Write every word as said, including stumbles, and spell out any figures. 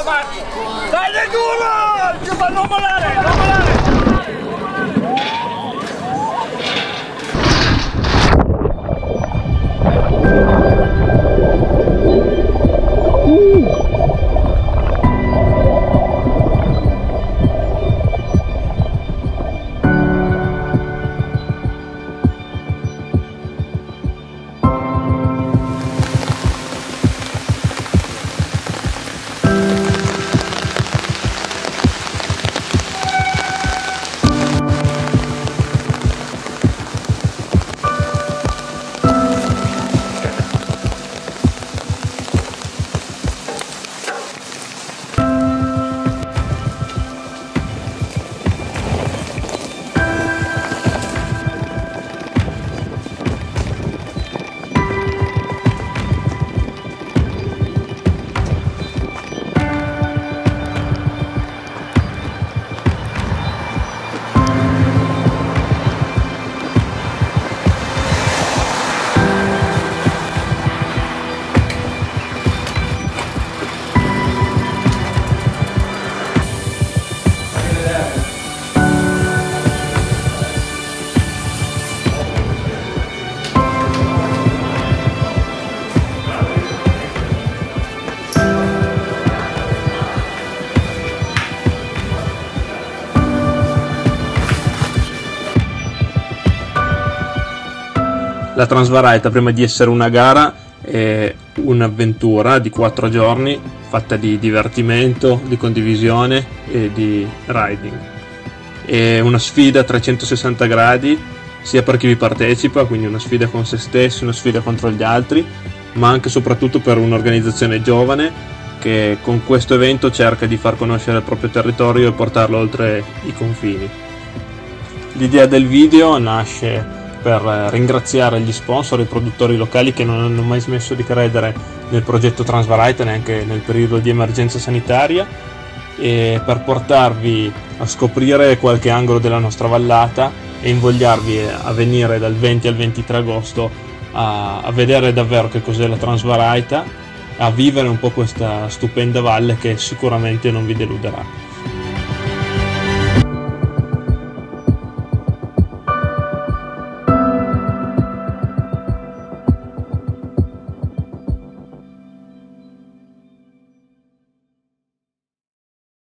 Dai del culo! Ci fa non volare, non volare! La Transvaraita, prima di essere una gara, è un'avventura di quattro giorni fatta di divertimento, di condivisione e di riding. È una sfida a trecentosessanta gradi sia per chi vi partecipa, quindi una sfida con se stessi, una sfida contro gli altri, ma anche e soprattutto per un'organizzazione giovane che con questo evento cerca di far conoscere il proprio territorio e portarlo oltre i confini. L'idea del video nasce per ringraziare gli sponsor e i produttori locali che non hanno mai smesso di credere nel progetto Transvaraita neanche nel periodo di emergenza sanitaria, e per portarvi a scoprire qualche angolo della nostra vallata e invogliarvi a venire dal venti al ventitré agosto a, a vedere davvero che cos'è la Transvaraita, a vivere un po' questa stupenda valle che sicuramente non vi deluderà.